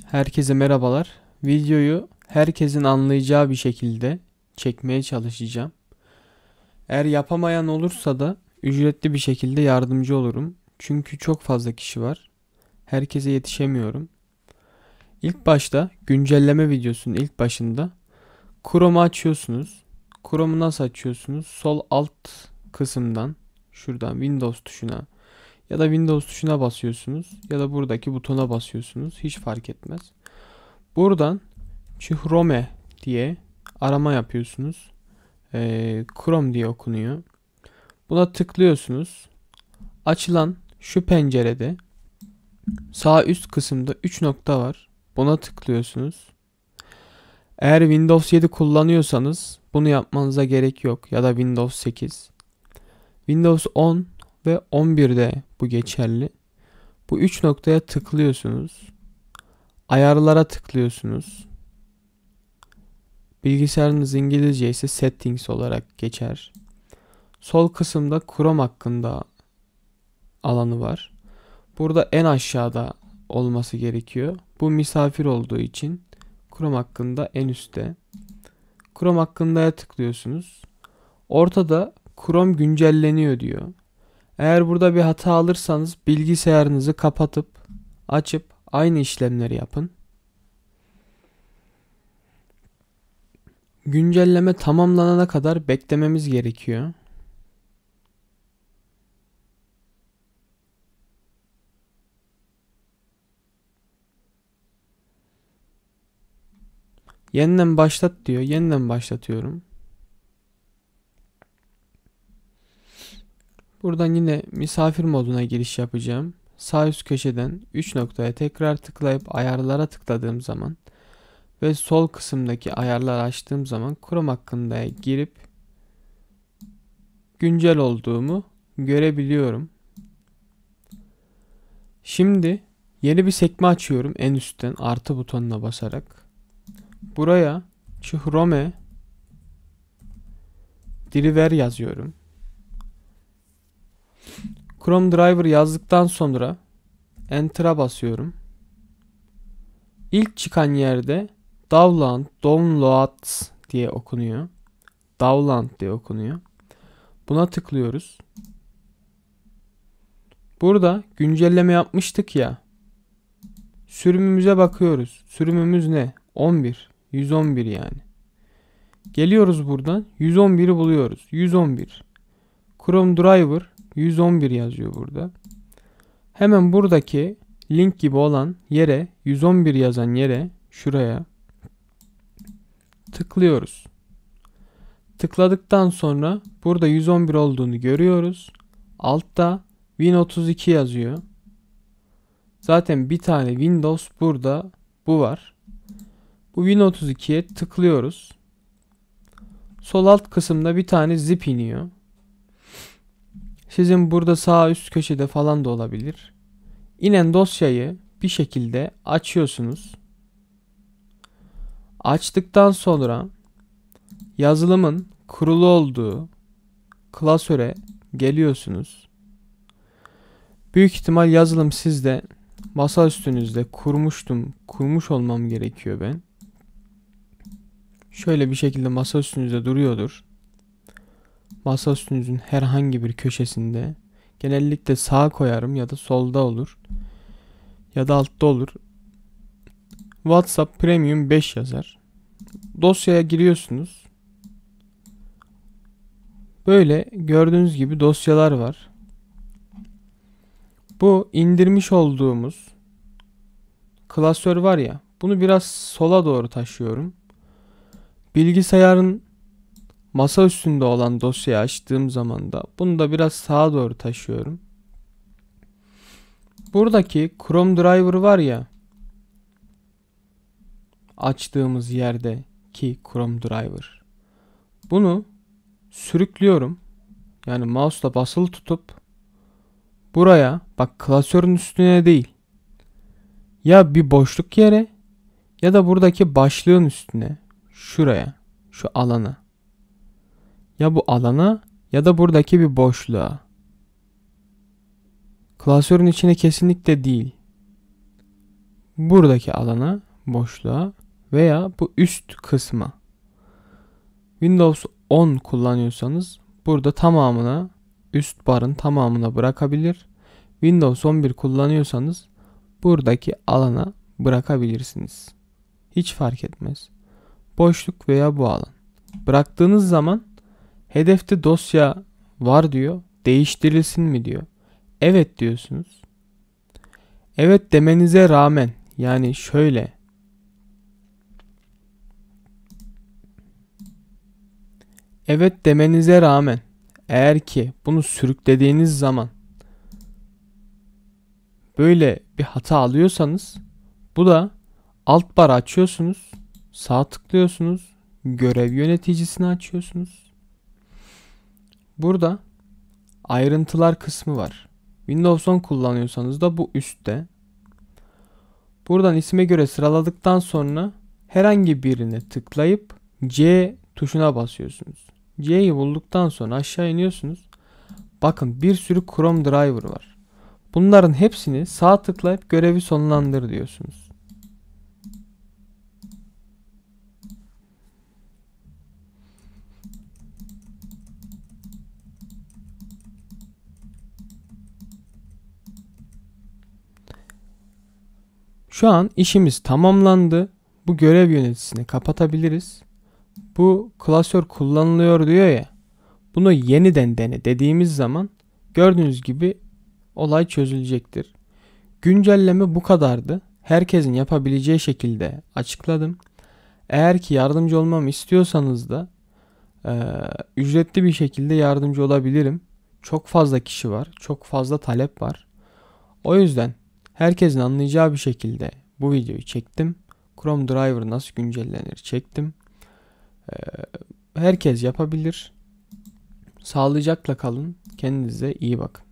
Herkese merhabalar. Videoyu herkesin anlayacağı bir şekilde çekmeye çalışacağım. Eğer yapamayan olursa da ücretli bir şekilde yardımcı olurum. Çünkü çok fazla kişi var. Herkese yetişemiyorum. İlk başta güncelleme videosunun ilk başında Chrome'u açıyorsunuz. Chrome'u nasıl açıyorsunuz? Sol alt kısımdan şuradan Windows tuşuna ya da Windows tuşuna basıyorsunuz ya da buradaki butona basıyorsunuz. Hiç fark etmez. Buradan Chrome diye arama yapıyorsunuz. Chrome diye okunuyor. Buna tıklıyorsunuz. Açılan şu pencerede sağ üst kısımda 3 nokta var. Buna tıklıyorsunuz. Eğer Windows 7 kullanıyorsanız bunu yapmanıza gerek yok ya da Windows 8. Windows 10 ve 11'de bu geçerli. Bu 3 noktaya tıklıyorsunuz. Ayarlara tıklıyorsunuz. Bilgisayarınız İngilizce ise Settings olarak geçer. Sol kısımda Chrome hakkında alanı var. Burada en aşağıda olması gerekiyor. Bu misafir olduğu için Chrome hakkında en üstte. Chrome hakkında'ya tıklıyorsunuz. Ortada Chrome güncelleniyor diyor. Eğer burada bir hata alırsanız bilgisayarınızı kapatıp açıp aynı işlemleri yapın. Güncelleme tamamlanana kadar beklememiz gerekiyor. Yeniden başlat diyor. Yeniden başlatıyorum. Buradan yine misafir moduna giriş yapacağım. Sağ üst köşeden 3 noktaya tekrar tıklayıp ayarlara tıkladığım zaman ve sol kısımdaki ayarları açtığım zaman Chrome hakkında girip güncel olduğumu görebiliyorum. Şimdi yeni bir sekme açıyorum en üstten artı butonuna basarak. Buraya Chrome Driver yazıyorum. Chrome Driver yazdıktan sonra Enter'a basıyorum. İlk çıkan yerde Downloads diye okunuyor. Download diye okunuyor. Buna tıklıyoruz. Burada güncelleme yapmıştık ya. Sürümümüze bakıyoruz. Sürümümüz ne? 11. 111 yani. Geliyoruz buradan. 111'i buluyoruz. 111. Chrome Driver 111 yazıyor burada. Hemen buradaki link gibi olan yere 111 yazan yere şuraya tıklıyoruz. Tıkladıktan sonra burada 111 olduğunu görüyoruz. Altta Win32 yazıyor. Zaten bir tane Windows burada bu var. Bu Win32'ye tıklıyoruz. Sol alt kısımda bir tane zip iniyor. Sizin burada sağ üst köşede falan da olabilir. İnen dosyayı bir şekilde açıyorsunuz. Açtıktan sonra yazılımın kurulu olduğu klasöre geliyorsunuz. Büyük ihtimal yazılım sizde masa üstünüzde kurmuş olmam gerekiyor ben. Şöyle bir şekilde masa üstünüzde duruyordur. Masa üstünüzün herhangi bir köşesinde, genellikle sağa koyarım ya da solda olur ya da altta olur. WhatsApp Premium 5 yazar. Dosyaya giriyorsunuz. Böyle gördüğünüz gibi dosyalar var. Bu indirmiş olduğumuz klasör var ya, bunu biraz sola doğru taşıyorum. Bilgisayarın masa üstünde olan dosyayı açtığım zaman da bunu da biraz sağa doğru taşıyorum. Buradaki Chrome Driver var ya, açtığımız yerdeki Chrome Driver. Bunu sürüklüyorum. Yani mouse'la basılı tutup buraya, bak, klasörün üstüne değil. Ya bir boşluk yere ya da buradaki başlığın üstüne, şuraya, şu alana. Ya bu alana ya da buradaki bir boşluğa. Klasörün içine kesinlikle değil. buradaki alana, boşluğa veya bu üst kısma. Windows 10 kullanıyorsanız burada tamamına, üst barın tamamına bırakabilir. Windows 11 kullanıyorsanız buradaki alana bırakabilirsiniz. Hiç fark etmez. Boşluk veya bu alan. Bıraktığınız zaman hedefte dosya var diyor. Değiştirilsin mi diyor. Evet diyorsunuz. Evet demenize rağmen, yani şöyle, evet demenize rağmen eğer ki bunu sürüklediğiniz zaman böyle bir hata alıyorsanız, bu da alt bar açıyorsunuz, sağ tıklıyorsunuz, görev yöneticisini açıyorsunuz. Burada ayrıntılar kısmı var. Windows 10 kullanıyorsanız da bu üstte. Buradan isme göre sıraladıktan sonra herhangi birine tıklayıp C tuşuna basıyorsunuz. C'yi bulduktan sonra aşağı iniyorsunuz. Bakın bir sürü Chrome driver var. Bunların hepsini sağ tıklayıp görevi sonlandır diyorsunuz. Şu an işimiz tamamlandı. Bu görev yöneticisini kapatabiliriz. Bu klasör kullanılıyor diyor ya. Bunu yeniden dene dediğimiz zaman gördüğünüz gibi olay çözülecektir. Güncelleme bu kadardı. Herkesin yapabileceği şekilde açıkladım. Eğer ki yardımcı olmamı istiyorsanız da ücretli bir şekilde yardımcı olabilirim. Çok fazla kişi var. Çok fazla talep var. O yüzden herkesin anlayacağı bir şekilde bu videoyu çektim. Chrome Driver nasıl güncellenir çektim. Herkes yapabilir. Sağlıcakla kalın. Kendinize iyi bakın.